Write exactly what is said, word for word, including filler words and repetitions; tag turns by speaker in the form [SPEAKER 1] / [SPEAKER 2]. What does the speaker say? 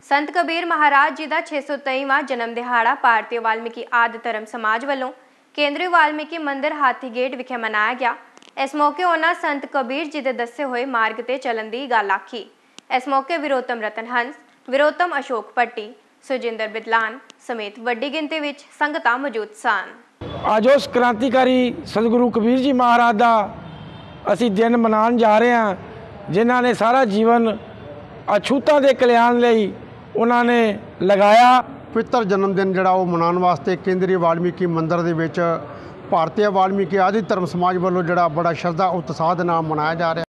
[SPEAKER 1] संत कबीर महाराज जी का छे सौ तेईवां जन्म दिहाड़ा भारतीय वाल्मीकि आदि धर्म समाज वालों केंद्रीय वाल्मीकि मंदिर हाथीगेट विखे मनाया गया। इस मौके उन्होंने संत कबीर जी के दसे हुए मार्ग से चलन की गल आखी। इस मौके विरोतम रतन हंस, विरोतम अशोक पट्टी, सुजिंदर बिदलान समेत वड्डी गिनती में संगतां मौजूद सन।
[SPEAKER 2] अज उस क्रांतिकारी सतगुरु कबीर जी महाराज का असी दिन मनाने जा रहे हैं, जिन्हों ने सारा जीवन अछूता के कल्याण लई उन्होंने लगाया।
[SPEAKER 3] पवित्र जन्मदिन जोड़ा वो मनाने वास्ते केंद्रीय वाल्मीकि मंदिर दे विच भारतीय वाल्मीकि आदि धर्म समाज वालों जोड़ा बड़ा श्रद्धा उत्साह के नाल मनाया जा रहा।